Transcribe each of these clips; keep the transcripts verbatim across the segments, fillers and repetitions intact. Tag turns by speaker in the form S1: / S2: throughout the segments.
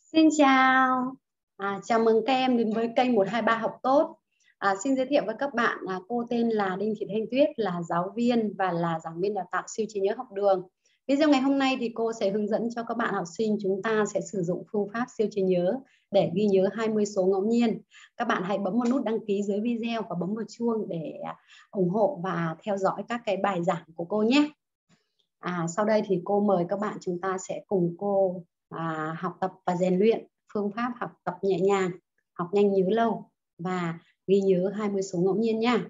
S1: Xin chào, à, chào mừng các em đến với kênh một hai ba học tốt. À, xin giới thiệu với các bạn là cô tên là Đinh Thị Thanh Tuyết, là giáo viên và là giảng viên đào tạo siêu trí nhớ học đường. Video ngày hôm nay thì cô sẽ hướng dẫn cho các bạn học sinh chúng ta sẽ sử dụng phương pháp siêu trí nhớ để ghi nhớ hai mươi số ngẫu nhiên. Các bạn hãy bấm vào nút đăng ký dưới video và bấm vào chuông để ủng hộ và theo dõi các cái bài giảng của cô nhé. À, sau đây thì cô mời các bạn chúng ta sẽ cùng cô à, học tập và rèn luyện phương pháp học tập nhẹ nhàng, học nhanh nhớ lâu và ghi nhớ hai mươi số ngẫu nhiên nha.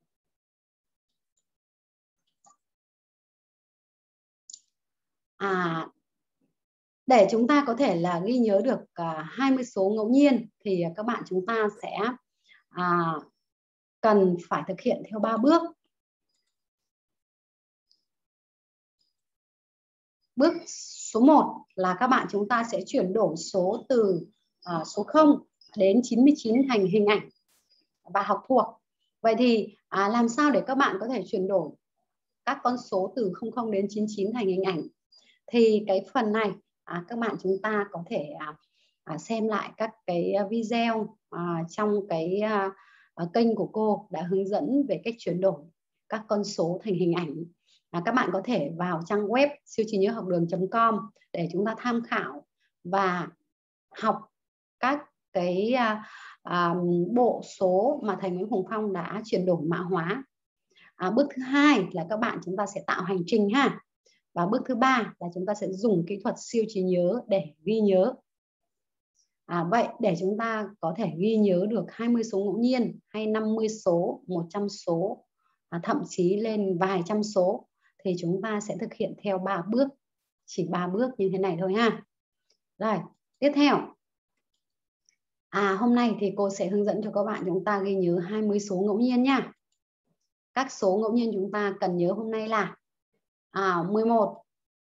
S1: À, để chúng ta có thể là ghi nhớ được à, hai mươi số ngẫu nhiên thì các bạn chúng ta sẽ à, cần phải thực hiện theo ba bước. Bước số một là các bạn chúng ta sẽ chuyển đổi số từ à, số không đến chín mươi chín thành hình ảnh và học thuộc. Vậy thì à, làm sao để các bạn có thể chuyển đổi các con số từ không không đến chín mươi chín thành hình ảnh? Thì cái phần này à, các bạn chúng ta có thể à, à, xem lại các cái video à, trong cái à, à, kênh của cô đã hướng dẫn về cách chuyển đổi các con số thành hình ảnh. À, các bạn có thể vào trang web siêu trí nhớ học đường chấm com để chúng ta tham khảo và học các cái à, à, bộ số mà thầy Nguyễn Hồng Phong đã chuyển đổi mã hóa. À, bước thứ hai là các bạn chúng ta sẽ tạo hành trình ha. Và bước thứ ba là chúng ta sẽ dùng kỹ thuật siêu trí nhớ để ghi nhớ. À, vậy để chúng ta có thể ghi nhớ được hai mươi số ngẫu nhiên hay năm mươi số, một trăm số, à, thậm chí lên vài trăm số thì chúng ta sẽ thực hiện theo ba bước, chỉ ba bước như thế này thôi ha. Rồi, tiếp theo. À, hôm nay thì cô sẽ hướng dẫn cho các bạn chúng ta ghi nhớ hai mươi số ngẫu nhiên nha. Các số ngẫu nhiên chúng ta cần nhớ hôm nay là à, mười một,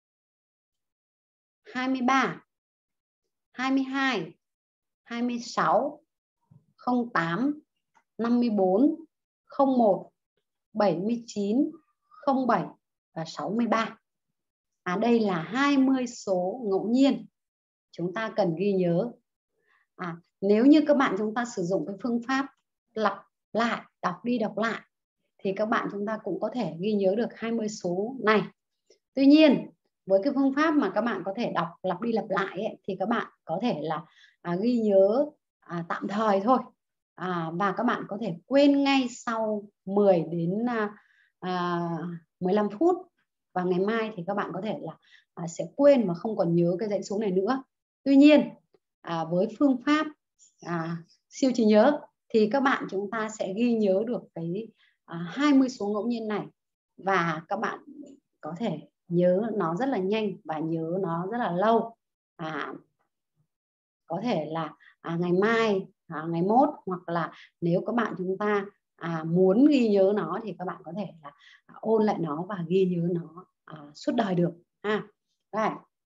S1: hai mươi ba, hai mươi hai, hai mươi sáu, không tám, năm mươi bốn, không một, bảy mươi chín, không bảy và sáu mươi ba. À, đây là hai mươi số ngẫu nhiên chúng ta cần ghi nhớ. À, nếu như các bạn chúng ta sử dụng cái phương pháp lặp lại, đọc đi đọc lại thì các bạn chúng ta cũng có thể ghi nhớ được hai mươi số này. Tuy nhiên với cái phương pháp mà các bạn có thể đọc lặp đi lặp lại ấy, thì các bạn có thể là à, ghi nhớ à, tạm thời thôi, à, và các bạn có thể quên ngay sau mười đến à, mười lăm phút, và ngày mai thì các bạn có thể là à, sẽ quên và không còn nhớ cái dãy số này nữa. Tuy nhiên à, với phương pháp à, siêu trí nhớ thì các bạn chúng ta sẽ ghi nhớ được cái à, hai mươi số ngẫu nhiên này, và các bạn có thể nhớ nó rất là nhanh và nhớ nó rất là lâu. À, có thể là à, ngày mai, à, ngày mốt, hoặc là nếu các bạn chúng ta à, muốn ghi nhớ nó thì các bạn có thể là à, ôn lại nó và ghi nhớ nó à, suốt đời được. À, đây.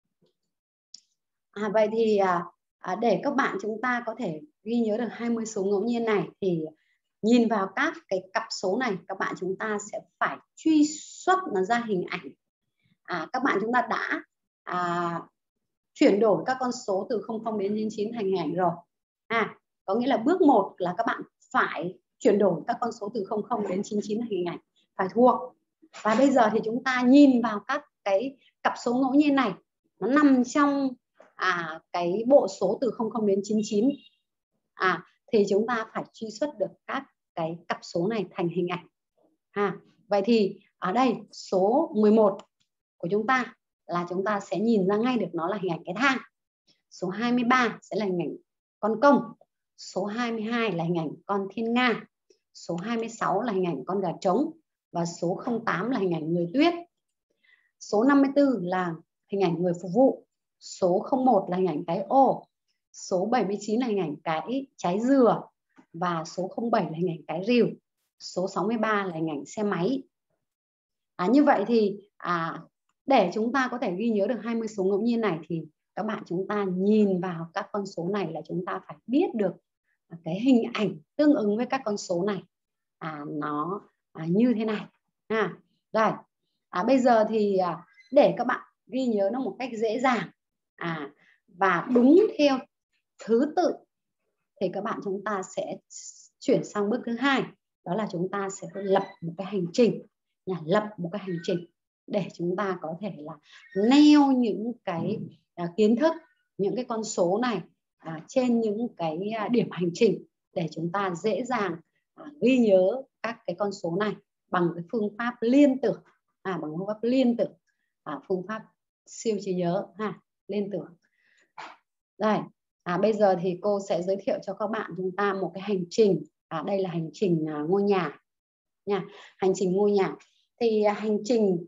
S1: À, vậy thì à, à, để các bạn chúng ta có thể ghi nhớ được hai mươi số ngẫu nhiên này thì nhìn vào các cái cặp số này, các bạn chúng ta sẽ phải truy xuất nó ra hình ảnh. À, các bạn chúng ta đã à, chuyển đổi các con số từ không không đến chín mươi chín thành hình ảnh rồi. À, có nghĩa là bước một là các bạn phải chuyển đổi các con số từ không không đến chín mươi chín thành hình ảnh, phải thuộc. Và bây giờ thì chúng ta nhìn vào các cái cặp số ngẫu nhiên này, nó nằm trong à, cái bộ số từ không không đến chín mươi chín. À, thì chúng ta phải truy xuất được các cái cặp số này thành hình ảnh. À, vậy thì ở đây số mười một của chúng ta là chúng ta sẽ nhìn ra ngay được nó là hình ảnh cái thang. Số hai mươi ba sẽ là hình ảnh con công. Số hai mươi hai là hình ảnh con thiên nga. Số hai mươi sáu là hình ảnh con gà trống. Và số không tám là hình ảnh người tuyết. Số năm mươi tư là hình ảnh người phục vụ. Số không một là hình ảnh cái ô. Số bảy mươi chín là hình ảnh cái trái dừa. Và số không bảy là hình ảnh cái rìu. Số sáu mươi ba là hình ảnh xe máy. À, như vậy thì à, để chúng ta có thể ghi nhớ được hai mươi số ngẫu nhiên này thì các bạn chúng ta nhìn vào các con số này là chúng ta phải biết được cái hình ảnh tương ứng với các con số này à, nó à, như thế này. À, rồi à, bây giờ thì à, để các bạn ghi nhớ nó một cách dễ dàng à, và đúng theo thứ tự thì các bạn chúng ta sẽ chuyển sang bước thứ hai, đó là chúng ta sẽ lập một cái hành trình, nhà lập một cái hành trình để chúng ta có thể là neo những cái à, kiến thức, những cái con số này à, trên những cái à, điểm hành trình để chúng ta dễ dàng à, ghi nhớ các cái con số này bằng cái phương pháp liên tưởng, à, bằng phương pháp liên tưởng, à, phương pháp siêu trí nhớ ha, liên tưởng. Đây, à, bây giờ thì cô sẽ giới thiệu cho các bạn chúng ta một cái hành trình. À, đây là hành trình à, ngôi nhà nha, hành trình ngôi nhà. Thì à, hành trình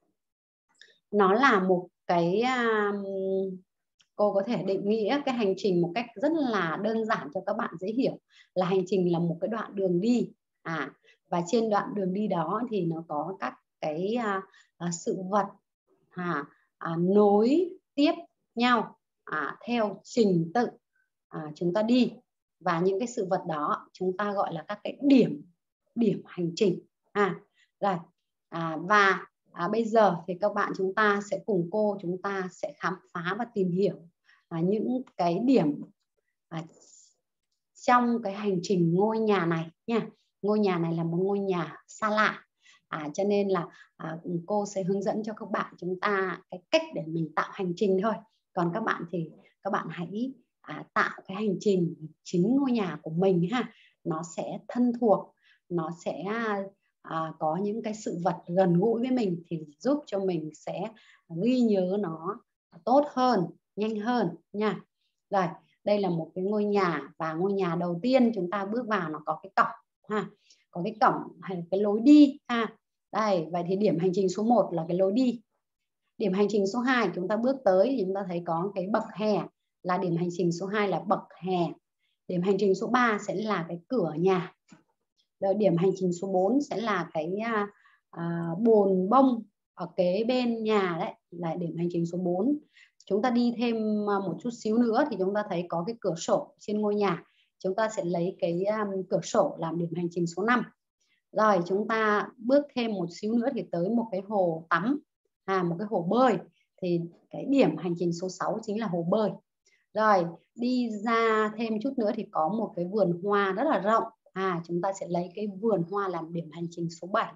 S1: nó là một cái à, cô có thể định nghĩa cái hành trình một cách rất là đơn giản cho các bạn dễ hiểu, là hành trình là một cái đoạn đường đi, à, và trên đoạn đường đi đó thì nó có các cái à, à, sự vật à, à, nối tiếp nhau à, theo trình tự à, chúng ta đi, và những cái sự vật đó chúng ta gọi là các cái điểm điểm hành trình. À, rồi à, và à, bây giờ thì các bạn chúng ta sẽ cùng cô chúng ta sẽ khám phá và tìm hiểu à, những cái điểm à, trong cái hành trình ngôi nhà này nha. Ngôi nhà này là một ngôi nhà xa lạ, à, cho nên là à, cô sẽ hướng dẫn cho các bạn chúng ta cái cách để mình tạo hành trình thôi. Còn các bạn thì các bạn hãy à, tạo cái hành trình chính ngôi nhà của mình ha. Nó sẽ thân thuộc, nó sẽ à, có những cái sự vật gần gũi với mình thì giúp cho mình sẽ ghi nhớ nó tốt hơn, nhanh hơn nha. Rồi, đây là một cái ngôi nhà, và ngôi nhà đầu tiên chúng ta bước vào nó có cái cổng ha, có cái cổng hay cái lối đi ha. Đây, vậy thì điểm hành trình số một là cái lối đi. Điểm hành trình số hai chúng ta bước tới thì chúng ta thấy có cái bậc hè, là điểm hành trình số hai là bậc hè. Điểm hành trình số ba sẽ là cái cửa nhà. Rồi điểm hành trình số bốn sẽ là cái à, bồn bông ở kế bên nhà, đấy là điểm hành trình số bốn. Chúng ta đi thêm một chút xíu nữa thì chúng ta thấy có cái cửa sổ trên ngôi nhà, chúng ta sẽ lấy cái um, cửa sổ làm điểm hành trình số năm. Rồi chúng ta bước thêm một xíu nữa thì tới một cái hồ tắm, à, một cái hồ bơi, thì cái điểm hành trình số sáu chính là hồ bơi. Rồi đi ra thêm chút nữa thì có một cái vườn hoa rất là rộng, à, chúng ta sẽ lấy cái vườn hoa làm điểm hành trình số bảy.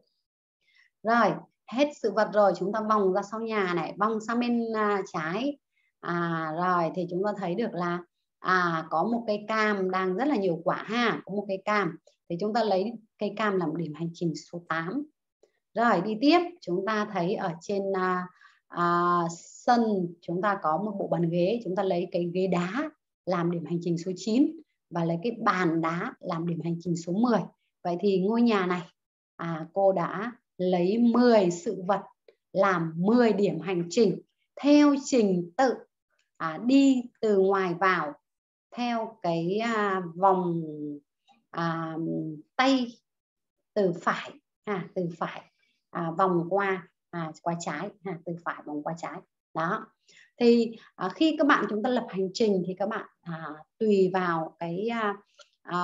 S1: Rồi hết sự vật rồi, chúng ta vòng ra sau nhà này, vòng sang bên à, trái, à, rồi thì chúng ta thấy được là à, có một cây cam đang rất là nhiều quả ha, có một cây cam thì chúng ta lấy cây cam làm điểm hành trình số tám. Rồi đi tiếp, chúng ta thấy ở trên à, à, sân chúng ta có một bộ bàn ghế, chúng ta lấy cái ghế đá làm điểm hành trình số chín, và lấy cái bàn đá làm điểm hành trình số mười. Vậy thì ngôi nhà này à, cô đã lấy mười sự vật làm mười điểm hành trình theo trình tự à, đi từ ngoài vào theo cái à, vòng à, tay từ phải, à, từ phải à, vòng qua à, qua trái, à, từ phải vòng qua trái. Đó thì à, khi các bạn chúng ta lập hành trình thì các bạn à, tùy vào cái à, à,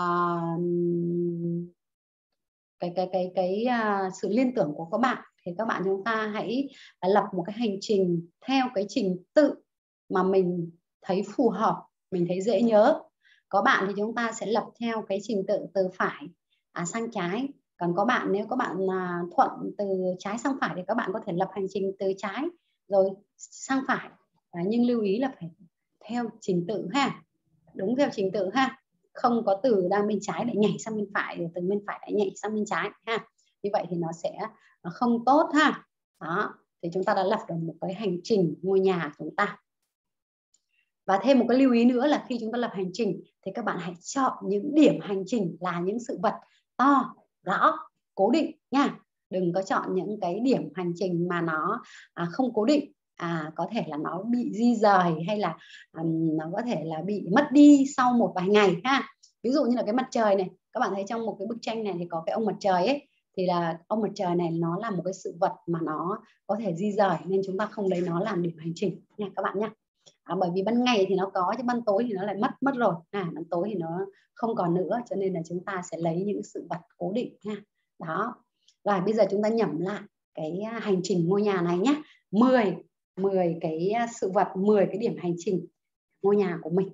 S1: cái cái cái cái uh, sự liên tưởng của các bạn thì các bạn chúng ta hãy uh, lập một cái hành trình theo cái trình tự mà mình thấy phù hợp, mình thấy dễ nhớ. Có bạn thì chúng ta sẽ lập theo cái trình tự từ phải à, sang trái, còn có bạn nếu các bạn uh, thuận từ trái sang phải thì các bạn có thể lập hành trình từ trái rồi sang phải, à, nhưng lưu ý là phải theo trình tự ha, đúng theo trình tự ha, không có từ đang bên trái lại nhảy sang bên phải, rồi từ bên phải lại nhảy sang bên trái ha, như vậy thì nó sẽ không tốt ha. Đó thì chúng ta đã lập được một cái hành trình ngôi nhà của chúng ta. Và thêm một cái lưu ý nữa là khi chúng ta lập hành trình thì các bạn hãy chọn những điểm hành trình là những sự vật to, rõ, cố định nha. Đừng có chọn những cái điểm hành trình mà nó à, không cố định, à, có thể là nó bị di rời hay là um, nó có thể là bị mất đi sau một vài ngày ha. Ví dụ như là cái mặt trời này, các bạn thấy trong một cái bức tranh này thì có cái ông mặt trời ấy, thì là ông mặt trời này nó là một cái sự vật mà nó có thể di rời, nên chúng ta không lấy nó làm điểm hành trình nha các bạn nhé. À, bởi vì ban ngày thì nó có, chứ ban tối thì nó lại mất mất rồi, à, ban tối thì nó không còn nữa, cho nên là chúng ta sẽ lấy những sự vật cố định ha. Đó rồi bây giờ chúng ta nhẩm lại cái hành trình ngôi nhà này nhé. mười mười cái sự vật, mười cái điểm hành trình ngôi nhà của mình.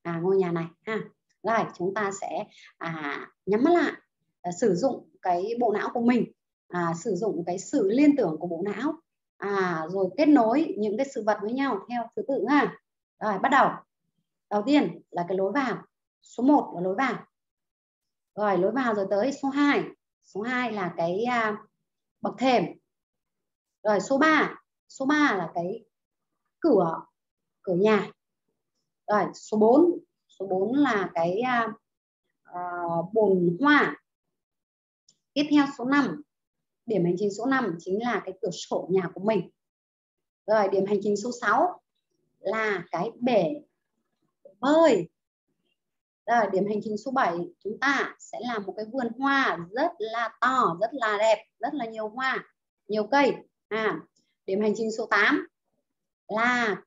S1: à, ngôi nhà này ha. Rồi chúng ta sẽ à, nhắm mắt lại, à, sử dụng cái bộ não của mình, à, sử dụng cái sự liên tưởng của bộ não, à, rồi kết nối những cái sự vật với nhau theo thứ tự ha. Rồi bắt đầu. Đầu tiên là cái lối vào, số một là lối vào. Rồi lối vào rồi tới số hai. Số hai là cái à, bậc thềm. Rồi số ba, số ba là cái cửa cửa nhà. Rồi số bốn, số bốn là cái à, à, bồn hoa. Tiếp theo số năm, điểm hành trình số năm chính là cái cửa sổ nhà của mình. Rồi điểm hành trình số sáu là cái bể bơi. Rồi điểm hành trình số bảy chúng ta sẽ làm một cái vườn hoa rất là to, rất là đẹp, rất là nhiều hoa, nhiều cây. À, điểm hành trình số tám là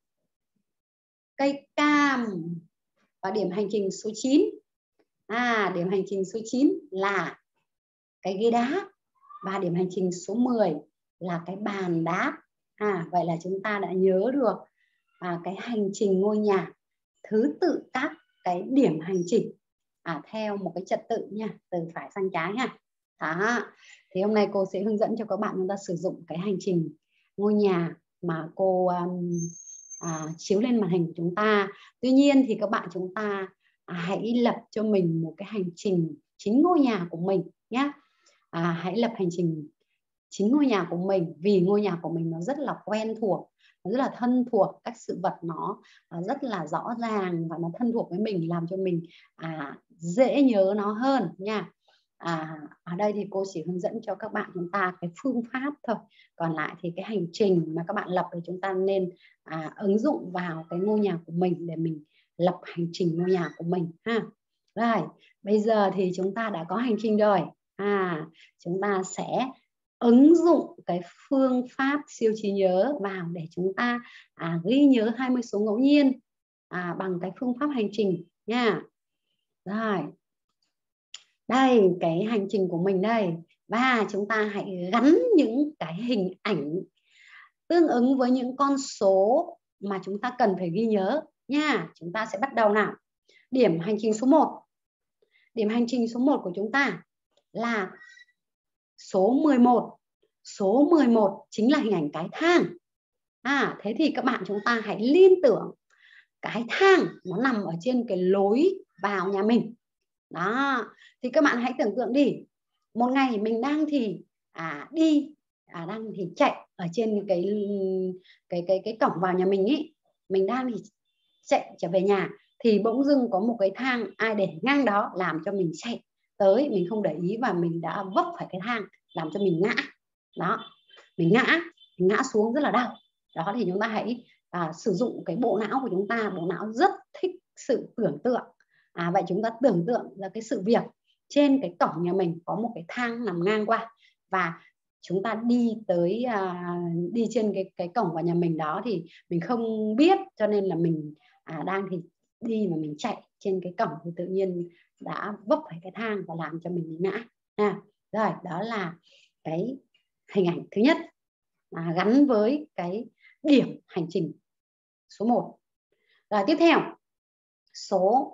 S1: cây cam. Và điểm hành trình số chín, à, điểm hành trình số chín là cái ghế đá. Và điểm hành trình số mười là cái bàn đá. À, vậy là chúng ta đã nhớ được à, cái hành trình ngôi nhà, thứ tự các cái điểm hành trình à, theo một cái trật tự nha, từ phải sang trái nha. Đó. Thì hôm nay cô sẽ hướng dẫn cho các bạn chúng ta sử dụng cái hành trình ngôi nhà mà cô um, à, chiếu lên màn hình của chúng ta. Tuy nhiên thì các bạn chúng ta à, hãy lập cho mình một cái hành trình chính ngôi nhà của mình nhé. À, hãy lập hành trình chính ngôi nhà của mình, vì ngôi nhà của mình nó rất là quen thuộc, nó rất là thân thuộc, các sự vật nó à, rất là rõ ràng và nó thân thuộc với mình, làm cho mình à, dễ nhớ nó hơn nha. À, ở đây thì cô chỉ hướng dẫn cho các bạn chúng ta cái phương pháp thôi, còn lại thì cái hành trình mà các bạn lập thì chúng ta nên à, ứng dụng vào cái ngôi nhà của mình để mình lập hành trình ngôi nhà của mình ha. Rồi bây giờ thì chúng ta đã có hành trình rồi, à, chúng ta sẽ ứng dụng cái phương pháp siêu trí nhớ vào để chúng ta à, ghi nhớ hai mươi số ngẫu nhiên à, bằng cái phương pháp hành trình nha. Rồi đây cái hành trình của mình đây, và chúng ta hãy gắn những cái hình ảnh tương ứng với những con số mà chúng ta cần phải ghi nhớ nha. Chúng ta sẽ bắt đầu nào. Điểm hành trình số một. Điểm hành trình số một của chúng ta là số mười một. Số mười một chính là hình ảnh cái thang. À, thế thì các bạn chúng ta hãy liên tưởng cái thang nó nằm ở trên cái lối vào nhà mình. Đó, thì các bạn hãy tưởng tượng đi. Một ngày mình đang thì à, đi, à, đang thì chạy ở trên cái cái cái cái cổng vào nhà mình ý. Mình đang thì chạy trở về nhà thì bỗng dưng có một cái thang ai để ngang đó làm cho mình chạy tới, mình không để ý và mình đã vấp phải cái thang làm cho mình ngã. Đó, mình ngã, mình ngã xuống rất là đau. Đó thì chúng ta hãy à, sử dụng cái bộ não của chúng ta. Bộ não rất thích sự tưởng tượng. À, vậy chúng ta tưởng tượng là cái sự việc trên cái cổng nhà mình có một cái thang nằm ngang qua, và chúng ta đi tới à, đi trên cái cái cổng vào nhà mình đó thì mình không biết, cho nên là mình à, đang thì đi mà mình chạy trên cái cổng thì tự nhiên đã vấp phải cái thang và làm cho mình bị ngã. À, rồi đó là cái hình ảnh thứ nhất à, gắn với cái điểm hành trình số một. Rồi tiếp theo, số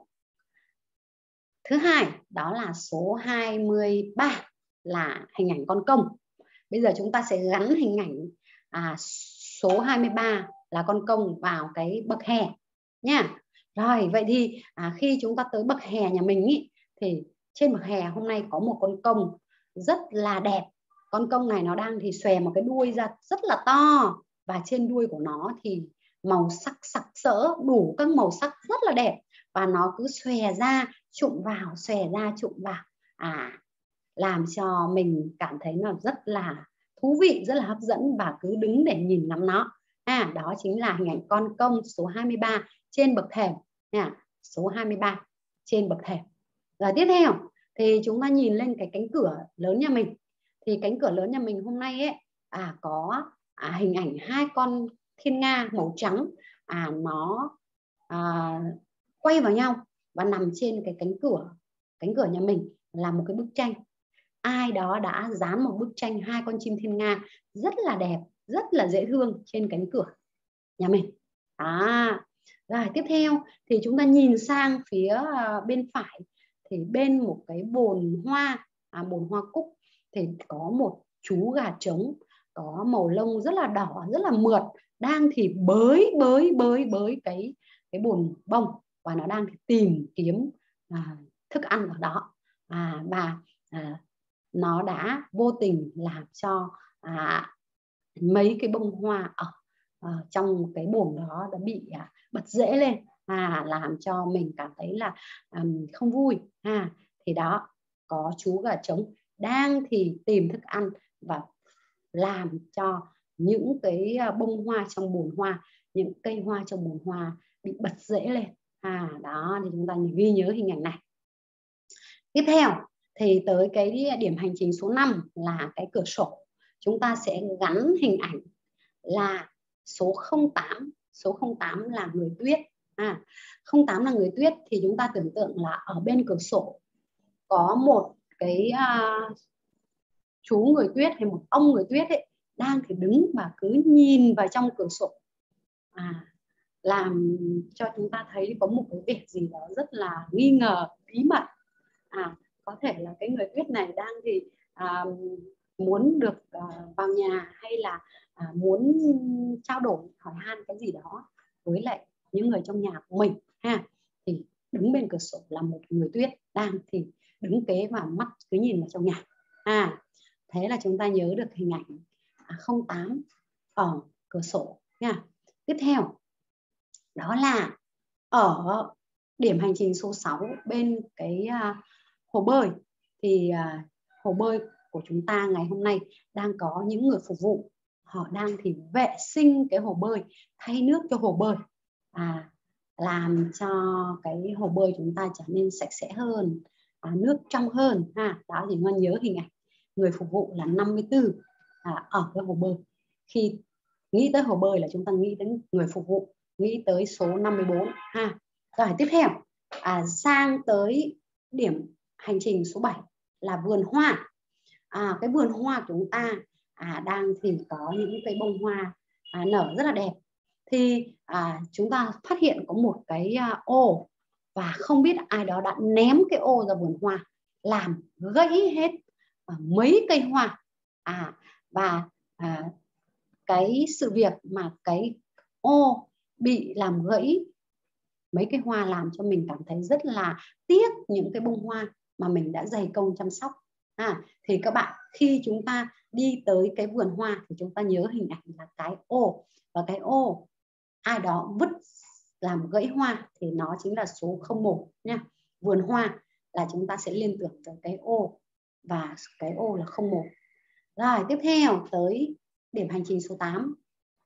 S1: thứ hai đó là số hai mươi ba, là hình ảnh con công. Bây giờ chúng ta sẽ gắn hình ảnh à, số hai mươi ba là con công vào cái bậc hè nha. Rồi vậy thì à, khi chúng ta tới bậc hè nhà mình ý, thì trên bậc hè hôm nay có một con công rất là đẹp. Con công này nó đang thì xòe một cái đuôi ra rất là to, và trên đuôi của nó thì màu sắc sặc sỡ, đủ các màu sắc rất là đẹp, và nó cứ xòe ra trụm vào, xòe ra trụm vào, à, làm cho mình cảm thấy nó rất là thú vị, rất là hấp dẫn, và cứ đứng để nhìn ngắm nó. À, đó chính là hình ảnh con công số hai mươi ba trên bậc thềm nha. Số hai mươi ba trên bậc thềm. Rồi tiếp theo thì chúng ta nhìn lên cái cánh cửa lớn nhà mình. Thì cánh cửa lớn nhà mình hôm nay ấy à, có à, hình ảnh hai con thiên nga màu trắng, à, nó à, quay vào nhau và nằm trên cái cánh cửa cánh cửa nhà mình là một cái bức tranh. Ai đó đã dán một bức tranh hai con chim thiên nga rất là đẹp, rất là dễ thương trên cánh cửa nhà mình. À, Rồi tiếp theo thì chúng ta nhìn sang phía bên phải, thì bên một cái bồn hoa, à, bồn hoa cúc, thì có một chú gà trống có màu lông rất là đỏ, rất là mượt, đang thì bới bới bới bới cái cái bồn bông, và nó đang tìm kiếm à, thức ăn ở đó. À, và à, nó đã vô tình làm cho à, mấy cái bông hoa ở uh, trong cái bồn đó đã bị uh, bật rễ lên, à, làm cho mình cảm thấy là um, không vui. À, thì đó, có chú gà trống đang thì tìm thức ăn và làm cho những cái bông hoa trong bồn hoa, những cây hoa trong bồn hoa bị bật rễ lên. À, đó thì chúng ta ghi nhớ hình ảnh này. Tiếp theo thì tới cái điểm hành trình số năm là cái cửa sổ. Chúng ta sẽ gắn hình ảnh là số không tám. Số không tám là người tuyết. À, không tám là người tuyết thì chúng ta tưởng tượng là ở bên cửa sổ có một cái uh, chú người tuyết hay một ông người tuyết ấy, đang thì đứng và cứ nhìn vào trong cửa sổ, à, làm cho chúng ta thấy có một cái vẻ gì đó rất là nghi ngờ, bí mật. À, có thể là cái người tuyết này đang thì à, muốn được à, vào nhà, hay là à, muốn trao đổi, hỏi han cái gì đó với lại những người trong nhà của mình ha. Thì đứng bên cửa sổ là một người tuyết đang thì đứng kế và mắt cứ nhìn vào trong nhà. À, thế là chúng ta nhớ được hình ảnh không tám ở cửa sổ nha. Tiếp theo đó là ở điểm hành trình số sáu bên cái uh, hồ bơi, thì uh, hồ bơi của chúng ta ngày hôm nay đang có những người phục vụ, họ đang thì vệ sinh cái hồ bơi, thay nước cho hồ bơi, à, làm cho cái hồ bơi chúng ta trở nên sạch sẽ hơn, à, nước trong hơn ha. Đó thì ngon nhớ hình ảnh người phục vụ là năm mươi tư à, ở cái hồ bơi. Khi nghĩ tới hồ bơi là chúng ta nghĩ đến người phục vụ, nghĩ tới số năm mươi bốn ha. Rồi tiếp theo à, sang tới điểm hành trình số bảy là vườn hoa. À, cái vườn hoa của chúng ta à, đang thì có những cây bông hoa à, nở rất là đẹp. Thì à, chúng ta phát hiện có một cái à, ô, và không biết ai đó đã ném cái ô ra vườn hoa, làm gãy hết à, mấy cây hoa. À, và à, cái sự việc mà cái ô bị làm gãy mấy cái hoa làm cho mình cảm thấy rất là tiếc những cái bông hoa mà mình đã dày công chăm sóc. À, thì các bạn khi chúng ta đi tới cái vườn hoa thì chúng ta nhớ hình ảnh là cái ô, và cái ô ai đó vứt làm gãy hoa thì nó chính là số không một nha. Vườn hoa là chúng ta sẽ liên tưởng tới cái ô, và cái ô là không một. Rồi tiếp theo tới điểm hành trình số tám.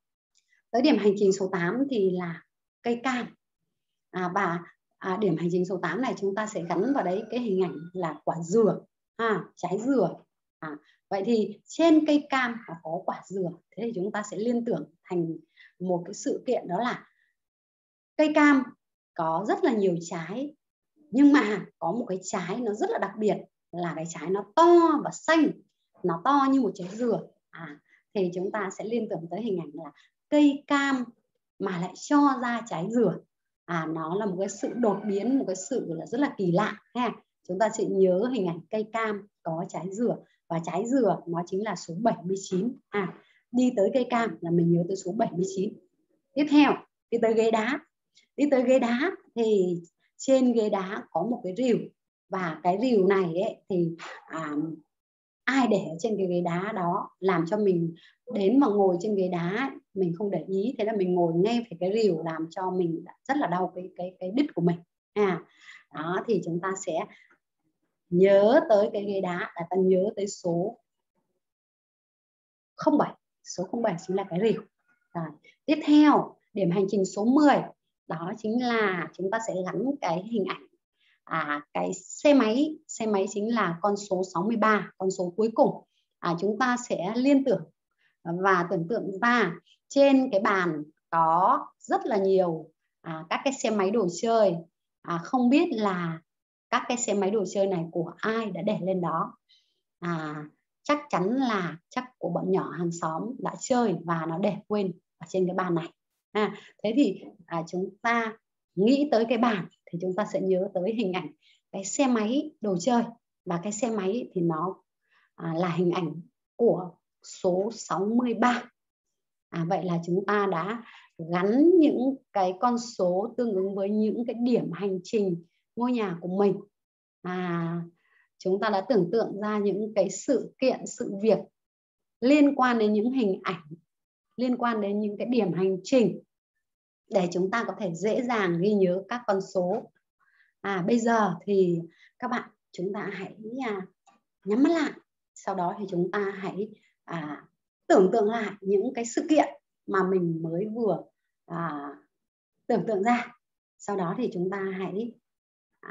S1: Tới điểm hành trình số tám thì là cây cam. À, và à, điểm hành trình số tám này chúng ta sẽ gắn vào đấy cái hình ảnh là quả dừa, à, trái dừa. À, vậy thì trên cây cam có quả dừa, thế thì chúng ta sẽ liên tưởng thành một cái sự kiện, đó là cây cam có rất là nhiều trái, nhưng mà có một cái trái nó rất là đặc biệt, là cái trái nó to và xanh, nó to như một trái dừa. À, thì chúng ta sẽ liên tưởng tới hình ảnh là cây cam mà lại cho ra trái dừa. À, nó là một cái sự đột biến, một cái sự là rất là kỳ lạ ha. Chúng ta sẽ nhớ hình ảnh cây cam có trái dừa, và trái dừa nó chính là số bảy mươi chín. À, đi tới cây cam là mình nhớ tới số bảy mươi chín. Tiếp theo đi tới ghế đá. Đi tới ghế đá thì trên ghế đá có một cái rìu, và cái rìu này ấy, thì à, ai để ở trên cái ghế đá đó làm cho mình đến mà ngồi trên ghế đá mình không để ý, thế là mình ngồi ngay phải cái rìu, làm cho mình rất là đau cái cái cái đít của mình. À, đó thì chúng ta sẽ nhớ tới cái ghế đá là ta nhớ tới số không bảy. Số không bảy chính là cái rìu. Rồi, tiếp theo điểm hành trình số mười, đó chính là chúng ta sẽ gắn cái hình ảnh à, cái xe máy. Xe máy chính là con số sáu mươi ba, con số cuối cùng. À, chúng ta sẽ liên tưởng và tưởng tượng ra trên cái bàn có rất là nhiều à, các cái xe máy đồ chơi. À, không biết là các cái xe máy đồ chơi này của ai đã để lên đó. À, chắc chắn là chắc của bọn nhỏ hàng xóm đã chơi và nó để quên ở trên cái bàn này. À, thế thì à, chúng ta nghĩ tới cái bàn thì chúng ta sẽ nhớ tới hình ảnh cái xe máy đồ chơi, và cái xe máy thì nó à, là hình ảnh của số sáu mươi ba. À, vậy là chúng ta đã gắn những cái con số tương ứng với những cái điểm hành trình ngôi nhà của mình. À, chúng ta đã tưởng tượng ra những cái sự kiện, sự việc liên quan đến những hình ảnh, liên quan đến những cái điểm hành trình để chúng ta có thể dễ dàng ghi nhớ các con số. À, bây giờ thì các bạn chúng ta hãy à, nhắm mắt lại, sau đó thì chúng ta hãy à, tưởng tượng lại những cái sự kiện mà mình mới vừa à, tưởng tượng ra. Sau đó thì chúng ta hãy à,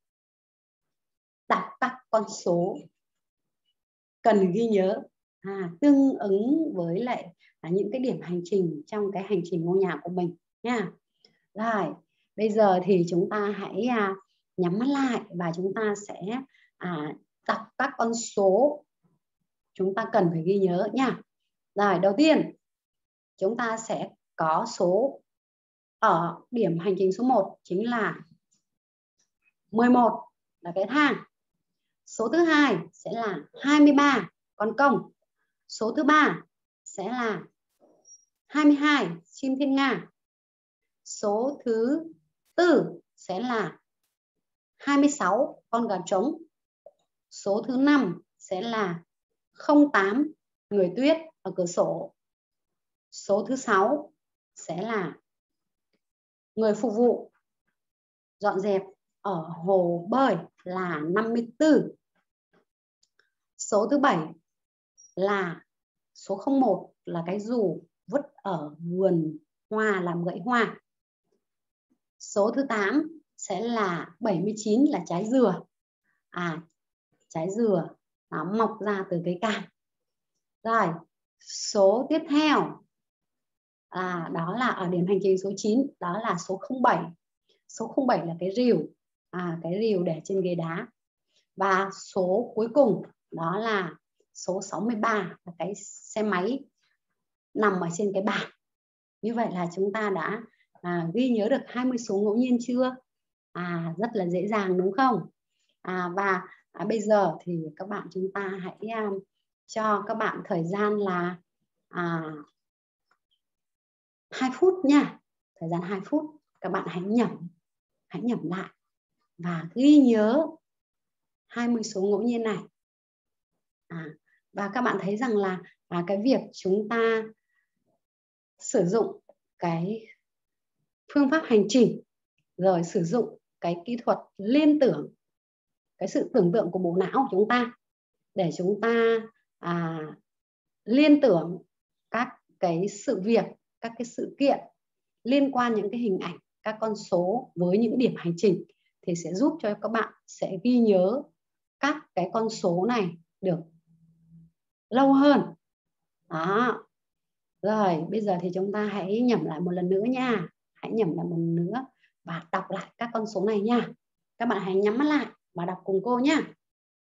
S1: đọc các con số cần ghi nhớ à, tương ứng với lại à, những cái điểm hành trình trong cái hành trình ngôi nhà của mình nha. Rồi, bây giờ thì chúng ta hãy à, nhắm mắt lại và chúng ta sẽ à, đọc các con số chúng ta cần phải ghi nhớ nha. Rồi, đầu tiên chúng ta sẽ có số ở điểm hành trình số một chính là mười một là cái thang. Số thứ hai sẽ là hai mươi ba con công. Số thứ ba sẽ là hai mươi hai chim thiên nga. Số thứ tư sẽ là hai mươi sáu con gà trống. Số thứ năm sẽ là không tám người tuyết ở cửa sổ. Số thứ sáu sẽ là người phục vụ dọn dẹp ở hồ bơi là năm mươi tư. Số thứ bảy là số không một là cái dù vứt ở vườn hoa làm gãy hoa. Số thứ tám sẽ là bảy mươi chín là trái dừa. À, trái dừa nó mọc ra từ cây cam. Rồi, số tiếp theo à, đó là ở điểm hành trình số chín, đó là số không bảy. Số không bảy là cái rìu, à, cái rìu để trên ghế đá. Và số cuối cùng đó là số sáu mươi ba là cái xe máy nằm ở trên cái bàn. Như vậy là chúng ta đã à, ghi nhớ được hai mươi số ngẫu nhiên chưa? À, rất là dễ dàng đúng không? À, và à, bây giờ thì các bạn chúng ta hãy um, cho các bạn thời gian là à, hai phút nha. Thời gian hai phút, các bạn hãy nhẩm, hãy nhẩm lại và ghi nhớ hai mươi số ngẫu nhiên này. À, và các bạn thấy rằng là à, cái việc chúng ta sử dụng cái phương pháp hành trình, rồi sử dụng cái kỹ thuật liên tưởng, cái sự tưởng tượng của bộ não của chúng ta để chúng ta à, liên tưởng các cái sự việc, các cái sự kiện liên quan những cái hình ảnh, các con số với những điểm hành trình thì sẽ giúp cho các bạn sẽ ghi nhớ các cái con số này được lâu hơn. Đó. Rồi, bây giờ thì chúng ta hãy nhẩm lại một lần nữa nha. Hãy nhẩm lại một lần nữa và đọc lại các con số này nha. Các bạn hãy nhắm mắt lại và đọc cùng cô nha.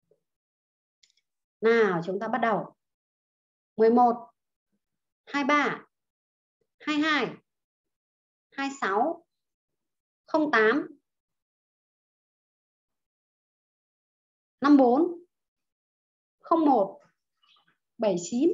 S1: Nào, chúng ta bắt đầu. mười một, hai mươi ba, hai mươi hai, hai mươi sáu, không tám, năm mươi bốn, không một, bảy mươi chín,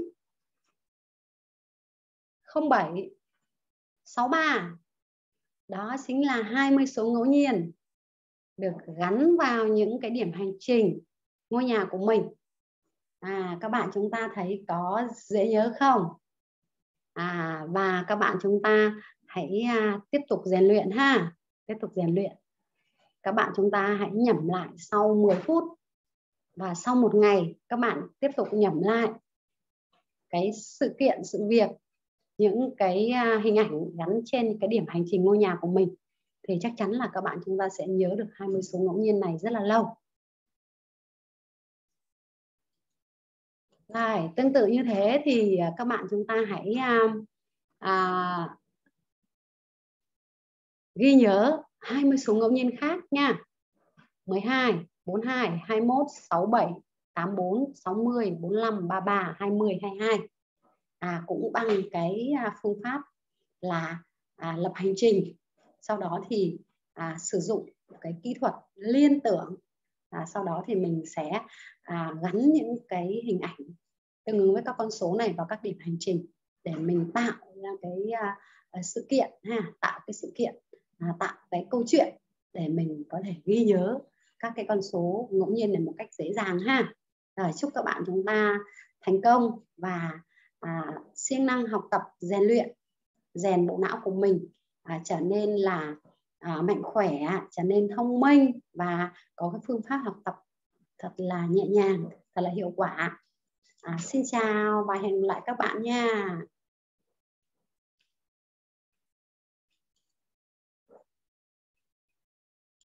S1: không bảy, sáu mươi ba. Đó chính là hai mươi số ngẫu nhiên được gắn vào những cái điểm hành trình ngôi nhà của mình. À, các bạn chúng ta thấy có dễ nhớ không? À, và các bạn chúng ta hãy à, tiếp tục rèn luyện ha. Tiếp tục rèn luyện. Các bạn chúng ta hãy nhẩm lại sau mười phút. Và sau một ngày các bạn tiếp tục nhẩm lại cái sự kiện, sự việc, những cái à, hình ảnh gắn trên cái điểm hành trình ngôi nhà của mình. Thì chắc chắn là các bạn chúng ta sẽ nhớ được hai mươi số ngẫu nhiên này rất là lâu. Rồi, tương tự như thế thì các bạn chúng ta hãy à, à, ghi nhớ hai mươi số ngẫu nhiên khác nha. mười hai, bốn mươi hai, hai mươi mốt, sáu mươi bảy, tám mươi bốn, sáu mươi, bốn mươi lăm, ba mươi ba, hai mươi, hai mươi hai. À, cũng bằng cái phương pháp là à, lập hành trình, sau đó thì à, sử dụng cái kỹ thuật liên tưởng, à, sau đó thì mình sẽ à, gắn những cái hình ảnh tương ứng với các con số này vào các điểm hành trình để mình tạo ra cái à, sự kiện ha, tạo cái sự kiện, à, tạo cái câu chuyện để mình có thể ghi nhớ các cái con số ngẫu nhiên này một cách dễ dàng ha. Rồi, chúc các bạn chúng ta thành công và à, siêng năng học tập, rèn luyện, rèn bộ não của mình à, trở nên là à, mạnh khỏe, trở nên thông minh và có cái phương pháp học tập thật là nhẹ nhàng, thật là hiệu quả. À, xin chào và hẹn gặp lại các bạn nha.